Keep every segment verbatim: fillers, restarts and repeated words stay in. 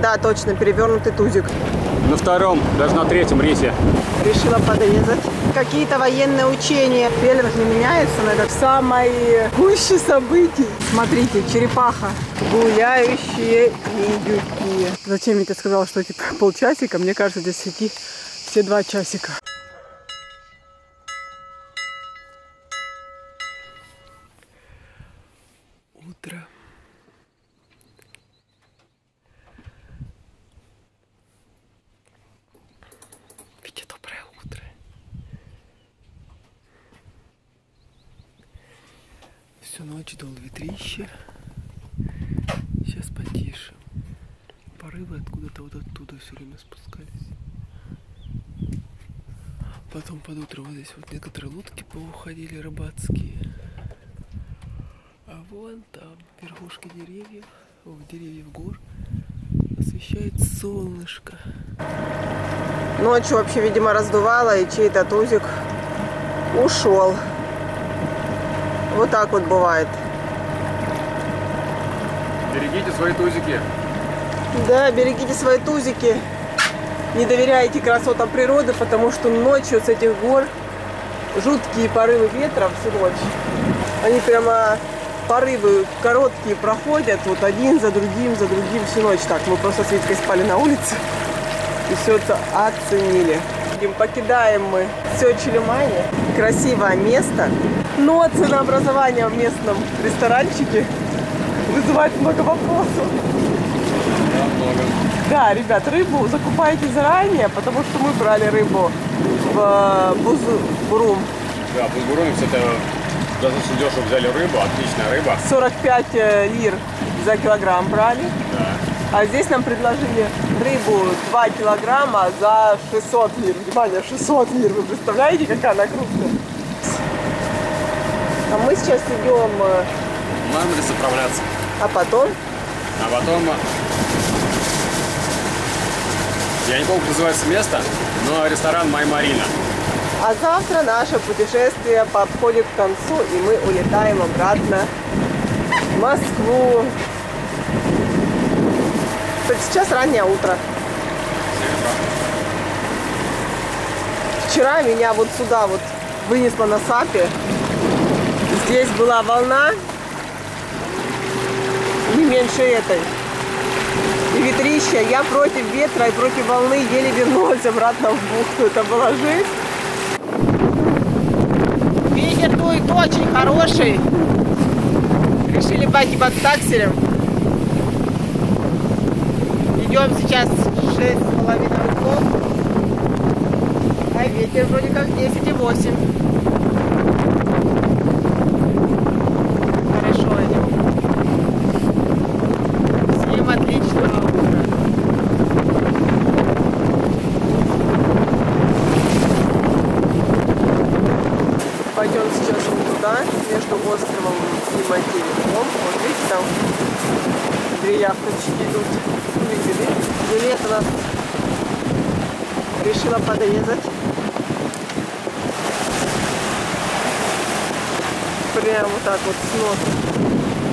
Да, точно, перевернутый тузик. На втором, даже на третьем рейсе. Решила подрезать. Какие-то военные учения. Пеллинг не меняется, но это в самой гуще событий. Смотрите, черепаха. Гуляющие индюки. Зачем я тебе сказала, что типа полчасика? Мне кажется, здесь идти все два часика. Утро. Витя, доброе утро. Всю ночь дул ветрище. Сейчас потише. Порывы откуда-то вот оттуда все время спускались. Потом под утро вот здесь вот некоторые лодки поуходили рыбацкие. А вон там верхушки деревьев, о, деревьев гор, освещает солнышко. Ночью вообще, видимо, раздувало, и чей-то тузик ушел. Вот так вот бывает. Берегите свои тузики. Да, берегите свои тузики. Не доверяйте красотам природы, потому что ночью с этих гор жуткие порывы ветра всю ночь. Они прямо порывы короткие проходят, вот один за другим, за другим всю ночь. Так, мы просто с Витькой спали на улице и все это оценили. Покидаем мы Сочи-Лимане. Красивое место, но ценообразование в местном ресторанчике вызывает много вопросов. Да, много. Да, ребят, рыбу закупайте заранее, потому что мы брали рыбу в Бузбурум. Да, в Бузбуруме, кстати, достаточно дешево взяли рыбу, отличная рыба. сорок пять лир за килограмм брали. Да. А здесь нам предложили рыбу два килограмма за шестьсот лир. Внимание, шестьсот лир. Вы представляете, какая она крупная? А мы сейчас идем... Надо ли заправляться? А потом? А потом... Я не помню, как называется место, но ресторан Май Марина. А завтра наше путешествие подходит к концу, и мы улетаем обратно в Москву. Кстати, сейчас раннее утро. Вчера меня вот сюда вот вынесло на сапе. Здесь была волна не меньше этой. И ветрище. Я против ветра и против волны еле вернулась обратно в бухту. Это была жесть. Ветер дует очень хороший. Решили пойти под такселем. Идем сейчас шесть с половиной узлов. А ветер вроде как десять и восемь. Хорошо идем. Всем отличного утра. Пойдем сейчас вот туда, между островом и материком. Вот видите, там две яхточки идут. Видели? Жилет нас решила подрезать. Прямо вот так вот с носа.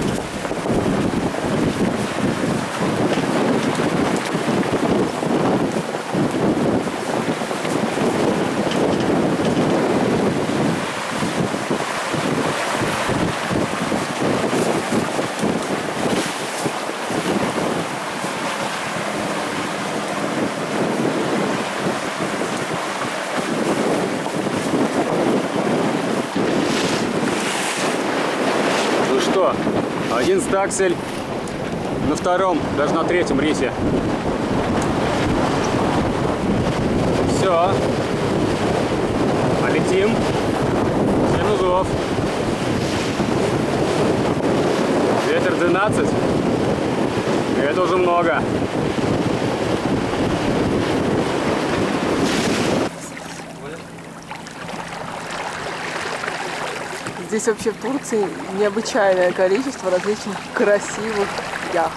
Один стаксель на втором, даже на третьем рейсе. Все. Полетим. семь узлов. Ветер двенадцать. Это уже много. Здесь вообще в Турции необычайное количество различных красивых яхт.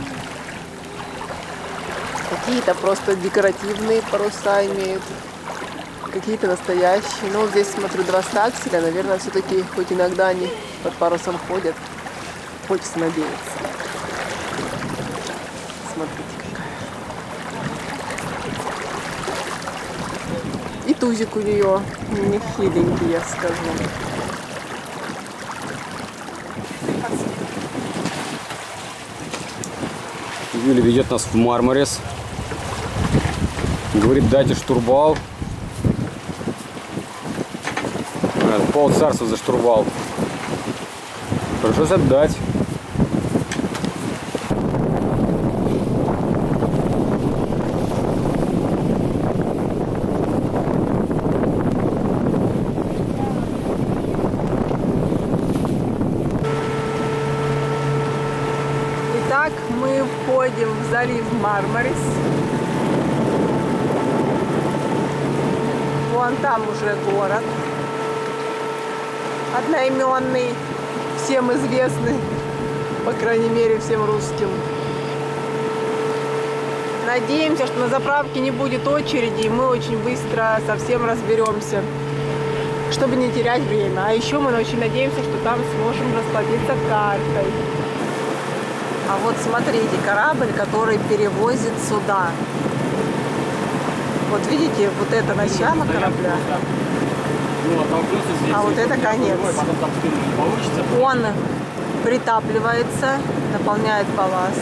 Какие-то просто декоративные паруса имеют, какие-то настоящие. Но здесь, смотрю, два стакселя. Наверное, все-таки хоть иногда они под парусом ходят. Хочется надеяться. Смотрите, какая. И тузик у нее не хиленький, я скажу. Юля ведет нас в Мармарис. Говорит, дайте штурвал. Пол царства за штурвал. Пришлось отдать. Итак, мы входим в залив Мармарис. Вон там уже город. Одноименный, всем известный, по крайней мере, всем русским. Надеемся, что на заправке не будет очереди, и мы очень быстро совсем разберемся, чтобы не терять время. А еще мы очень надеемся, что там сможем расплатиться картой. А вот смотрите, корабль, который перевозит суда. Вот видите, вот это начало корабля. А вот это конец. Он притапливается, наполняет балласт.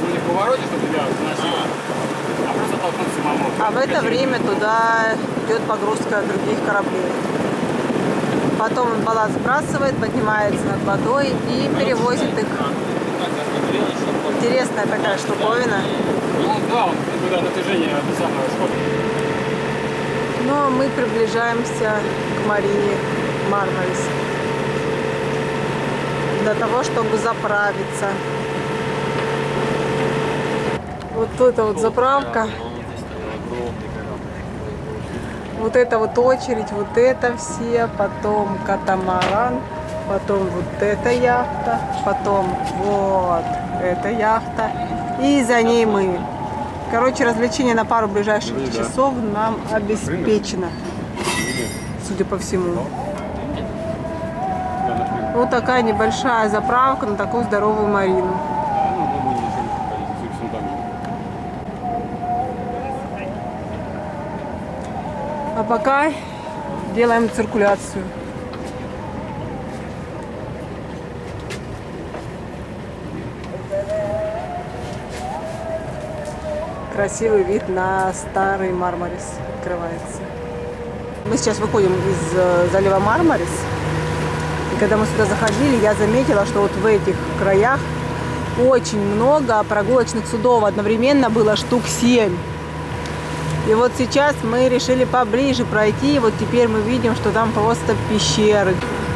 А в это время туда идет погрузка других кораблей. Потом он балласт сбрасывает, поднимается над водой и перевозит их. Интересная такая штуковина. Ну да, он куда натяжение это самое сколько. Но мы приближаемся к Марине Мармарис для того, чтобы заправиться. Вот это вот заправка. Вот это вот очередь, вот это все, потом катамаран, потом вот эта яхта, потом вот эта яхта и за ней мы. Короче, развлечение на пару ближайших часов нам обеспечено, судя по всему. Вот такая небольшая заправка на такую здоровую Марину. А пока делаем циркуляцию. Красивый вид на старый Мармарис открывается. Мы сейчас выходим из залива Мармарис. И когда мы сюда заходили, я заметила, что вот в этих краях очень много прогулочных судов. Одновременно было штук семь. И вот сейчас мы решили поближе пройти. И вот теперь мы видим, что там просто пещеры.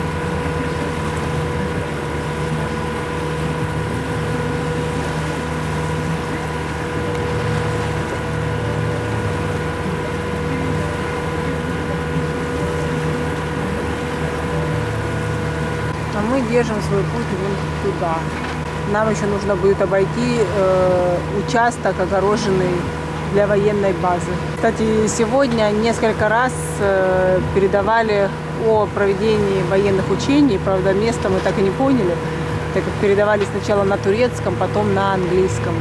А мы держим свой путь вон туда. Нам еще нужно будет обойти э, участок, огороженный для военной базы. Кстати, сегодня несколько раз э, передавали о проведении военных учений. Правда, место мы так и не поняли, так как передавали сначала на турецком, потом на английском.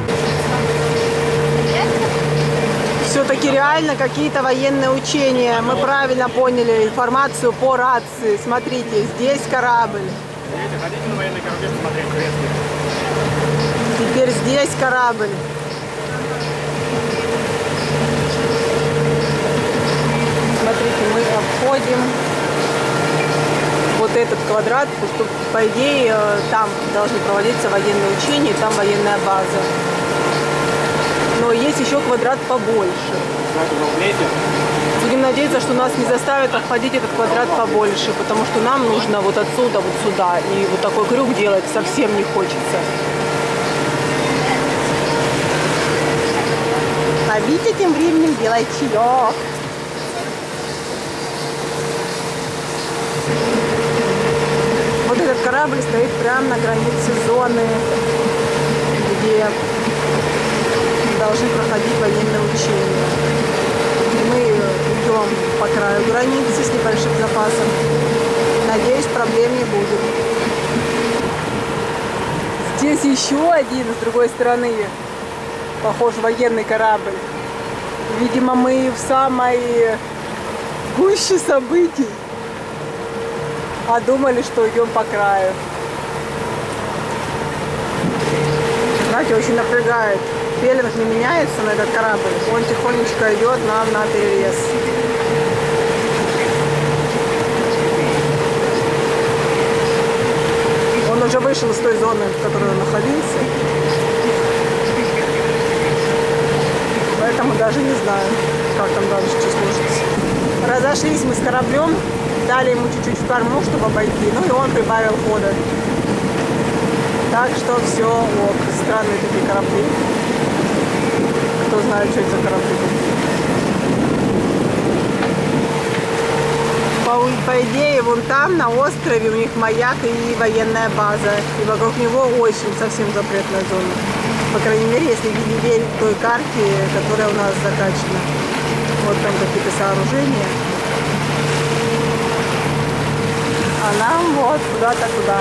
Все-таки реально какие-то военные учения. Мы правильно поняли информацию по рации. Смотрите, здесь корабль. Ходите на военный корабль смотреть турецкий. Теперь здесь корабль. Смотрите, мы обходим вот этот квадрат, потому что, по идее, там должны проводиться военные учения, там военная база. Но есть еще квадрат побольше. Будем надеяться, что нас не заставят обходить этот квадрат побольше, потому что нам нужно вот отсюда вот сюда. И вот такой крюк делать совсем не хочется. А Витя тем временем делает чаек. Вот этот корабль стоит прямо на границе зоны, где должны проходить военные учения. Мы идем по краю границы с небольшим запасом. Надеюсь, проблем не будет. Здесь еще один с другой стороны, похож, военный корабль. Видимо, мы в самой в гуще событий. А думали, что идем по краю. Знаете, очень напрягает. Пеленг не меняется на этот корабль. Он тихонечко идет нам на перерез. Он уже вышел из той зоны, в которой он находился. Поэтому даже не знаю, как там дальше что сложится. Разошлись мы с кораблем, дали ему чуть-чуть в корму, чтобы обойти. Ну и он прибавил хода. Так что все, ок. Странные такие корабли. Кто знает, что это за корабли. По, по идее, вон там, на острове, у них маяк и военная база. И вокруг него очень совсем запретная зона. По крайней мере, если верить той карте, которая у нас закачана. Вот там какие-то сооружения. А нам вот куда-то туда.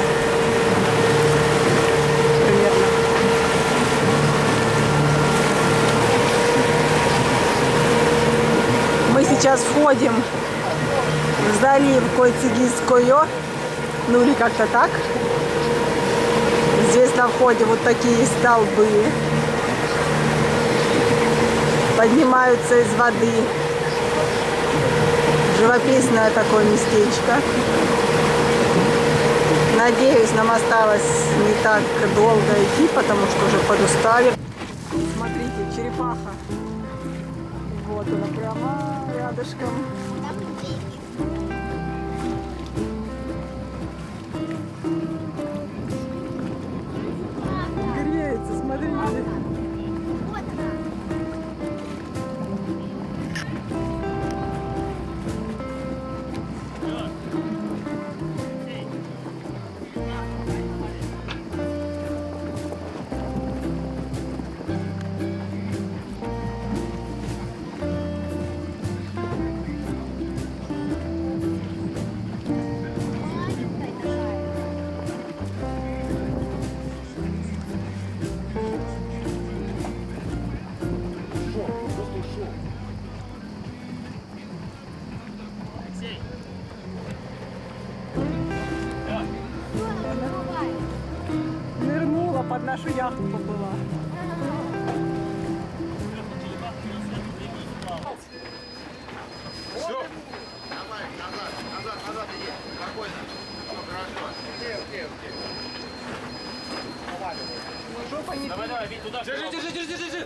Примерно. Мы сейчас входим в залив Койцигис-Койо, ну или как-то так. Здесь на входе вот такие столбы поднимаются из воды. Живописное такое местечко. Надеюсь, нам осталось не так долго идти, потому что уже подустали. Смотрите, черепаха. Вот она прямо рядышком. Греется, смотрите. Нырнула, под нашу яхту поплыла. Все. Давай, назад, назад, назад иди. Спокойно. Все хорошо. Окей, окей, окей. Давай, давай, Вить, туда. Держи, держи, держи, держи.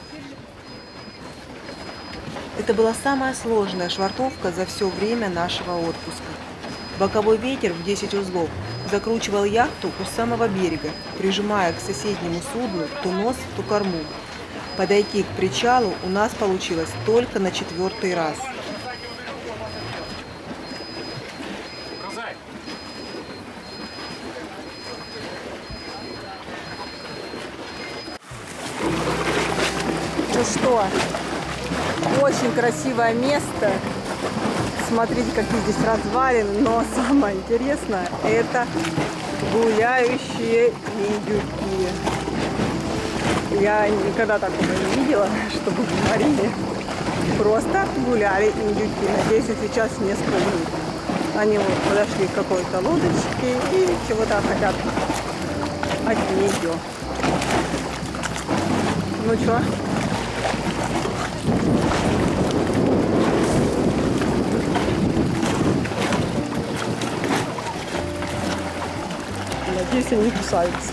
Это была самая сложная швартовка за все время нашего отпуска. Боковой ветер в десять узлов закручивал яхту у самого берега, прижимая к соседнему судну то нос, то корму. Подойти к причалу у нас получилось только на четвертый раз. Ну что, очень красивое место. Смотрите, какие здесь развалины. Но самое интересное — это гуляющие индюки. Я никогда такого не видела, чтобы в Марине просто гуляли индюки. Надеюсь, сейчас не спугнут. Они вот подошли к какой-то лодочке и чего-то хотят от нее. Ну что? Надеюсь, они не кусаются.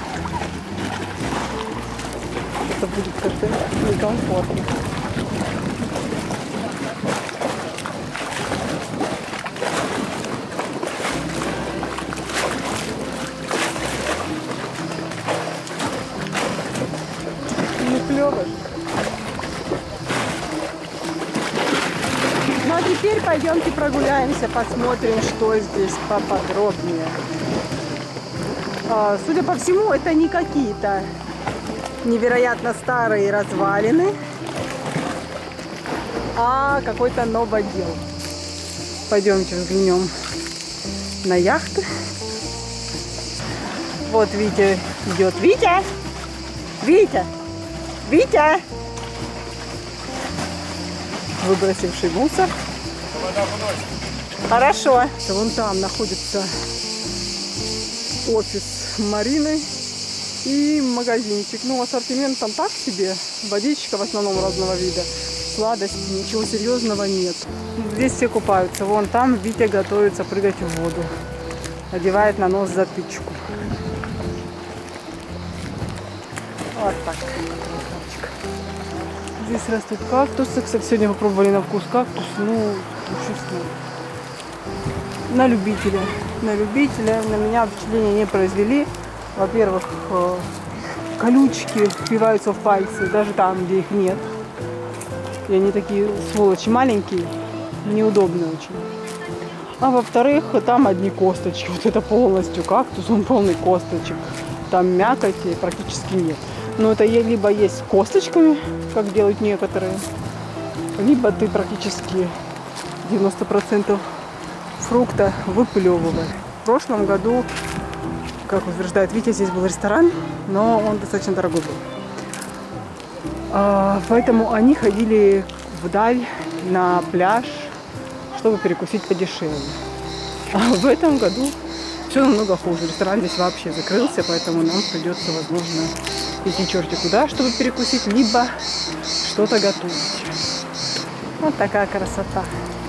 Это будет как-то некомфортно. Не клево. Ну а теперь пойдемте прогуляемся, посмотрим, что здесь поподробнее. Судя по всему, это не какие-то невероятно старые развалины, а какой-то новодел. Пойдемте взглянем на яхту. Вот Витя идет. Витя! Витя! Витя! Выбросивший мусор. Хорошо. Вон там находится офис Марины и магазинчик. Ну, ассортимент там так себе. Водичка в основном разного вида. Сладости, ничего серьезного нет. Здесь все купаются. Вон там Витя готовится прыгать в воду. Одевает на нос затычку. Вот так. Здесь растут кактусы. Кстати, сегодня попробовали на вкус кактус. Ну, чувствую. На любителя. На любителя. На меня впечатления не произвели. Во-первых, колючки впиваются в пальцы, даже там, где их нет. И они такие сволочи маленькие, неудобные очень. А во-вторых, там одни косточки. Вот это полностью кактус, он полный косточек. Там мякоти практически нет. Но это либо есть с косточками, как делают некоторые, либо ты практически девяносто процентов фрукта выплевываешь. В прошлом году, как утверждает Витя, здесь был ресторан, но он достаточно дорогой был. А, поэтому они ходили вдаль на пляж, чтобы перекусить подешевле. А в этом году все намного хуже. Ресторан здесь вообще закрылся, поэтому нам придется, возможно, идти черти куда, чтобы перекусить, либо что-то готовить. Вот такая красота.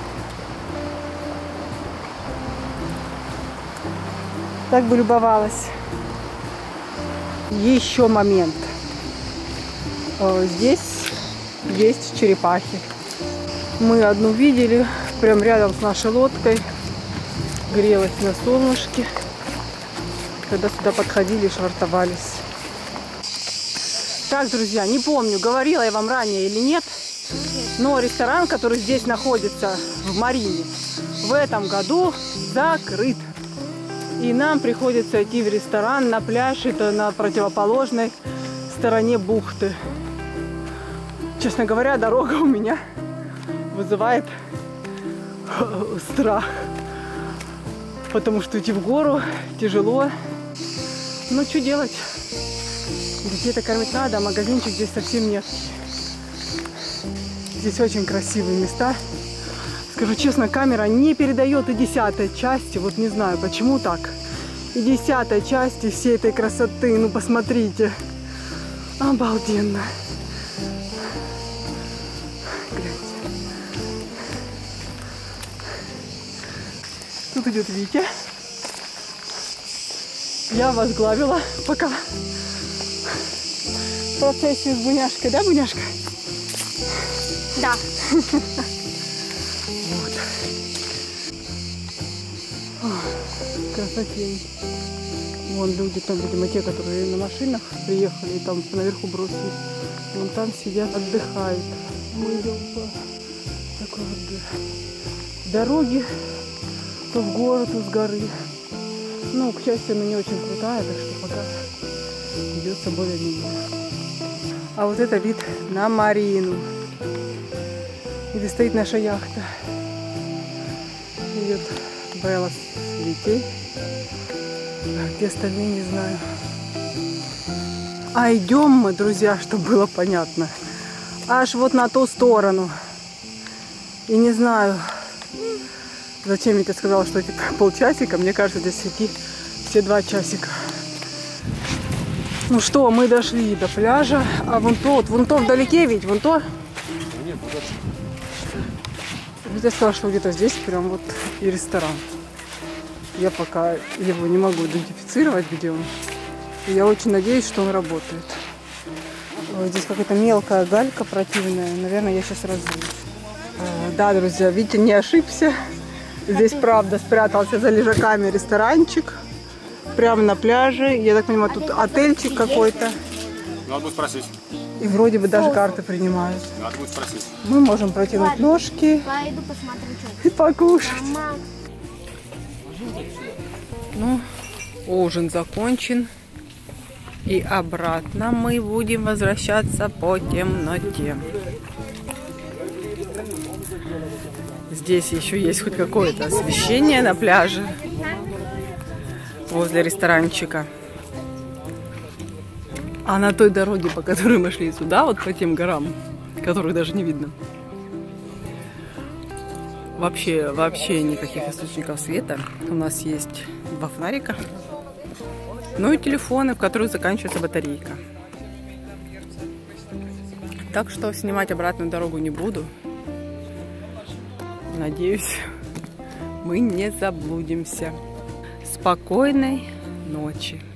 Так бы любовалась. Еще момент. Здесь есть черепахи. Мы одну видели прям рядом с нашей лодкой. Грелась на солнышке, когда сюда подходили и швартовались. Так, друзья, не помню, говорила я вам ранее или нет, но ресторан, который здесь находится, в Марине, в этом году закрыт. И нам приходится идти в ресторан на пляж, это на противоположной стороне бухты. Честно говоря, дорога у меня вызывает страх. Потому что идти в гору тяжело. Ну, что делать? Детей-то кормить надо, а магазинчик здесь совсем нет. Здесь очень красивые места. Скажу честно, камера не передает и десятой части. Вот не знаю, почему так. И десятой части всей этой красоты. Ну, посмотрите. Обалденно. Тут идет Витя. Я возглавила пока процессию с Буняшкой. Да, Буняшка? Да. Вот. Красотень. Вон люди, там, видимо, те, которые на машинах приехали и там наверху бросили. Вон там сидят, отдыхают. Мы идем по такой вот дороге. То в гору, то с горы. Ну, к счастью, она не очень крутая, так что пока идется более-менее. А вот это вид на Марину, где стоит наша яхта. Идет Белла с Витей. А где остальные, не знаю. А идем мы, друзья, чтобы было понятно, аж вот на ту сторону. И не знаю, зачем я тебе сказала, что типа полчасика. Мне кажется, здесь идти все два часика. Ну что, мы дошли до пляжа. А вон то, вот, вон то вдалеке, ведь, вон то. Нет, Я сказала, что где-то здесь прям вот и ресторан. Я пока его не могу идентифицировать, где он. И я очень надеюсь, что он работает. Вот здесь какая-то мелкая галька противная. Наверное, я сейчас разуюсь. Да, друзья, Витя не ошибся. Здесь, правда, спрятался за лежаками ресторанчик. Прямо на пляже. Я так понимаю, тут отельчик какой-то. Надо будет спросить. И вроде бы даже карты принимают. Надо будет спросить. Мы можем протянуть ножки Пойду посмотрю, и покушать. что. Ну, ужин закончен. И обратно мы будем возвращаться по темноте. Здесь еще есть хоть какое-то освещение на пляже возле ресторанчика. А на той дороге, по которой мы шли сюда, вот по тем горам, которых даже не видно, вообще, вообще никаких источников света. У нас есть два фонарика, ну и телефоны, в которых заканчивается батарейка. Так что снимать обратную дорогу не буду. Надеюсь, мы не заблудимся. Спокойной ночи.